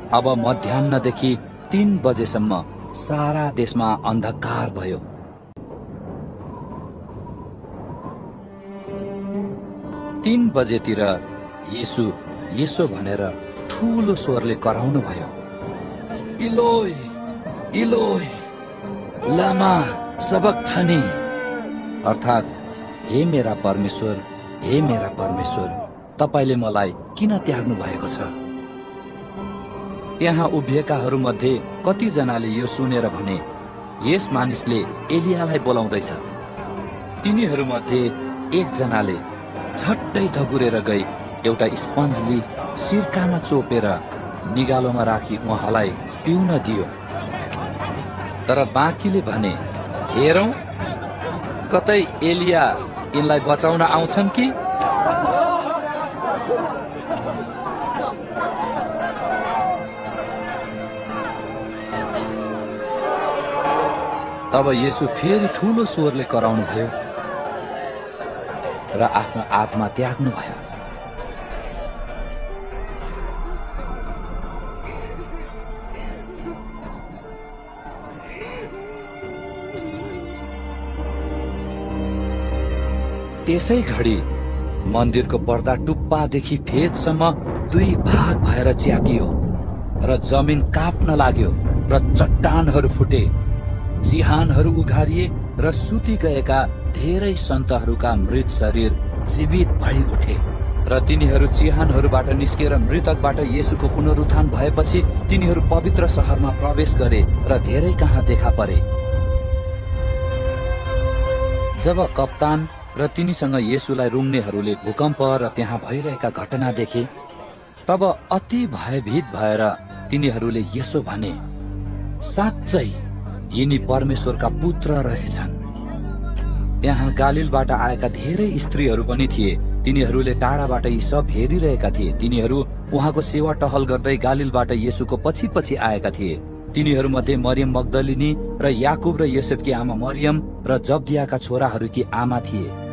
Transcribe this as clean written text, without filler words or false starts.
अब मध्याह्नदेखि 3 बजेसम्म सारा देशमा अन्धकार भयो। तीन बजेतिर येशू यसो भनेर ठूलो स्वरले कराउनु भयो, इलोई इलोई लामा सबक्थनी, अर्थात् हे मेरा परमेश्वर तपाईले मलाई किन त्याग्नु भएको छ। त्यहाँ उभिएकाहरू मध्ये कतिजनाले यो सुनेर भने, यस मानिसले एलियालाई बोलाउँदैछ। तिनीहरू मध्ये एकजनाले झट्टै दगुरेर गई एउटा स्पन्जली सिरकामा चोपेर निगालोमा राखी उहाँलाई पिउन दियो। तर बाँकीले भने, हेरौं कतै एलिया यिनलाई बचाउन आउँछन् कि। तब येशू फेरि ठूलो स्वरले कराउनु भयो र आफ्नो आत्मा त्याग्नु भयो। त्यसै घडी मन्दिरको पर्दा टुप्पादेखि फेदसम्म 2 भाग भएर च्यातियो र जमिन काप्न लाग्यो र चट्टानहरू फुटे, चिहानहरू उघारिए र सुति गएका धेरै सन्तहरूका मृत शरीर जीवित भई उठे र तिनीहरू चिहानहरूबाट निस्केर मृतकबाट येशूको पुनरुत्थान भएपछि तिनीहरू पवित्र शहरमा प्रवेश गरे र धेरै कहाँ देखा परे। जब कप्तान र तिनीसँग येशूलाई रुङ्नेहरूले भूकम्प र त्यहाँ भइरहेका घटना देखे, तब अति भयभीत भएर तिनीहरूले यसो भने, साँच्चै यिनी परमेश्वरका पुत्र रहेछन्। त्यहाँ गालिलबाट आएका धेरै स्त्रीहरू पनि थिए। तिनीहरूले टाढाबाट यी सब हेरिरहेका थिए। तिनीहरू उहाँको सेवा टहल गर्दै गालिलबाट येशूको पछि पछि आएका थिए। तिनीहरू मध्ये मरियम मग्दलिनी र याकुब र योसेफकी आमा मरियम र जब्दियाका छोराहरूकी आमा थिए।